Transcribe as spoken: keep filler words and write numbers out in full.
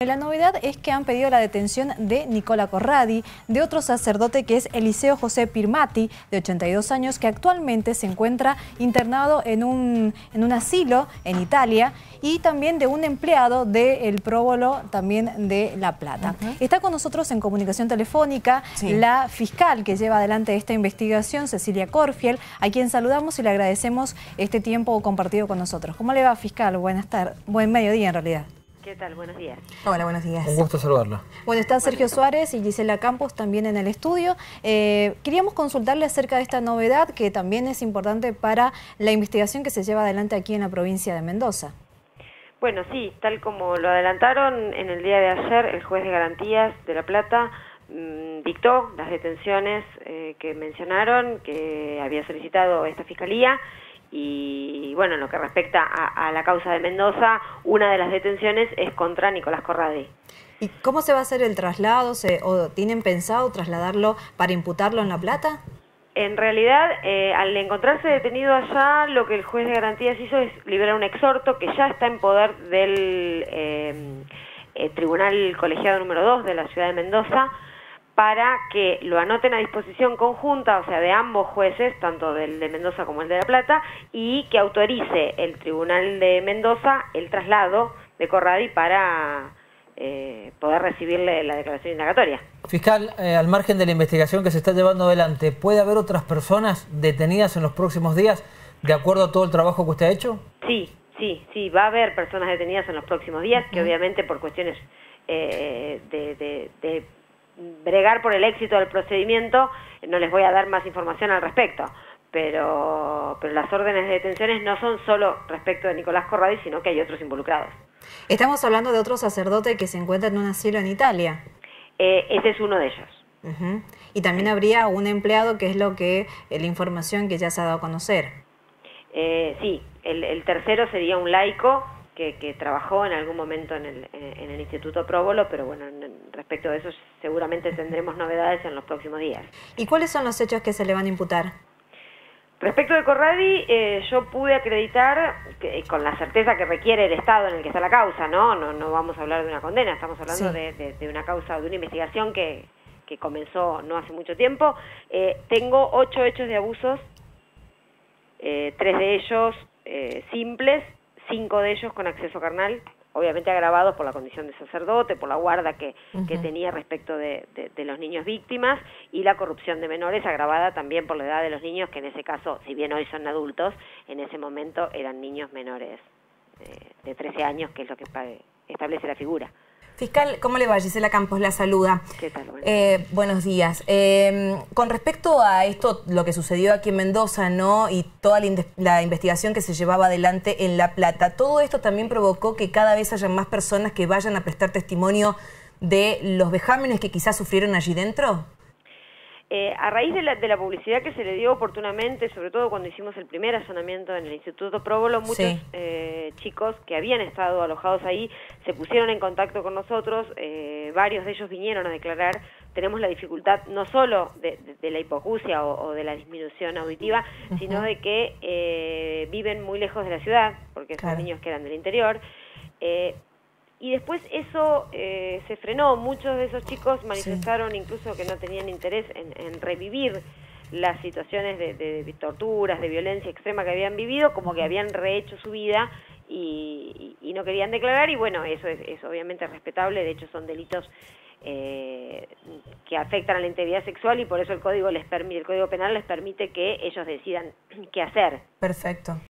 La novedad es que han pedido la detención de Nicola Corradi, de otro sacerdote que es Eliseo José Pirmati, de ochenta y dos años, que actualmente se encuentra internado en un, en un asilo en Italia, y también de un empleado del Próbolo, también de La Plata. Uh-huh. Está con nosotros en comunicación telefónica sí. la fiscal que lleva adelante esta investigación, Cecilia Corfiel, a quien saludamos y le agradecemos este tiempo compartido con nosotros. ¿Cómo le va, fiscal? Buenas tardes, buen mediodía en realidad. ¿Qué tal? Buenos días. Hola, buenos días. Un gusto saludarla. Bueno, está Sergio Suárez y Gisela Campos también en el estudio. Eh, queríamos consultarle acerca de esta novedad que también es importante para la investigación que se lleva adelante aquí en la provincia de Mendoza. Bueno, sí, tal como lo adelantaron en el día de ayer, el juez de garantías de La Plata mmm, dictó las detenciones eh, que mencionaron, que había solicitado esta fiscalía. Y bueno, en lo que respecta a, a la causa de Mendoza, una de las detenciones es contra Nicolás Corradi. ¿Y cómo se va a hacer el traslado? ¿Se, ¿O tienen pensado trasladarlo para imputarlo en La Plata? En realidad, eh, al encontrarse detenido allá, lo que el juez de garantías hizo es liberar un exhorto que ya está en poder del eh, eh, Tribunal Colegiado número dos de la ciudad de Mendoza, para que lo anoten a disposición conjunta, o sea, de ambos jueces, tanto del de Mendoza como el de La Plata, y que autorice el Tribunal de Mendoza el traslado de Corradi para eh, poder recibirle la declaración indagatoria. Fiscal, eh, al margen de la investigación que se está llevando adelante, ¿puede haber otras personas detenidas en los próximos días, de acuerdo a todo el trabajo que usted ha hecho? Sí, sí, sí, va a haber personas detenidas en los próximos días, que obviamente por cuestiones eh, de... de, de bregar por el éxito del procedimiento, no les voy a dar más información al respecto, pero, pero las órdenes de detenciones no son solo respecto de Nicolás Corradi, sino que hay otros involucrados. Estamos hablando de otro sacerdote que se encuentra en un asilo en Italia. Eh, ese es uno de ellos. Uh-huh. Y también habría un empleado, que es lo que la información que ya se ha dado a conocer. Eh, sí, el, el tercero sería un laico, Que, que trabajó en algún momento en el, en el Instituto Próbolo, pero bueno, respecto de eso seguramente tendremos novedades en los próximos días. ¿Y cuáles son los hechos que se le van a imputar? Respecto de Corradi, eh, yo pude acreditar, que, con la certeza que requiere el Estado en el que está la causa, ¿no? No, no vamos a hablar de una condena, estamos hablando sí. de, de, de una causa, de una investigación que, que comenzó no hace mucho tiempo. Eh, tengo ocho hechos de abusos, eh, tres de ellos eh, simples, cinco de ellos con acceso carnal, obviamente agravados por la condición de sacerdote, por la guarda que, uh-huh. que tenía respecto de, de, de los niños víctimas, y la corrupción de menores agravada también por la edad de los niños, que en ese caso, si bien hoy son adultos, en ese momento eran niños menores eh, de trece años, que es lo que establece la figura. Fiscal, ¿cómo le va? Gisela Campos la saluda. ¿Qué tal? Buenos, eh, buenos días. Eh, con respecto a esto, lo que sucedió aquí en Mendoza, ¿no? Y toda la, la investigación que se llevaba adelante en La Plata, ¿todo esto también provocó que cada vez haya más personas que vayan a prestar testimonio de los vejámenes que quizás sufrieron allí dentro? Eh, a raíz de la, de la publicidad que se le dio oportunamente, sobre todo cuando hicimos el primer allanamiento en el Instituto Próbolo, muchos sí. eh, chicos que habían estado alojados ahí se pusieron en contacto con nosotros, eh, varios de ellos vinieron a declarar. Tenemos la dificultad no solo de, de, de la hipoacusia o, o de la disminución auditiva, uh-huh. sino de que eh, viven muy lejos de la ciudad, porque claro. son niños que eran del interior. Eh, Y después eso eh, se frenó, muchos de esos chicos manifestaron sí. incluso que no tenían interés en, en revivir las situaciones de, de, de torturas, de violencia extrema que habían vivido, como que habían rehecho su vida y, y, y no querían declarar, y bueno, eso es, es obviamente respetable, de hecho son delitos eh, que afectan a la integridad sexual, y por eso el código les permite, el Código Penal les permite que ellos decidan qué hacer. Perfecto.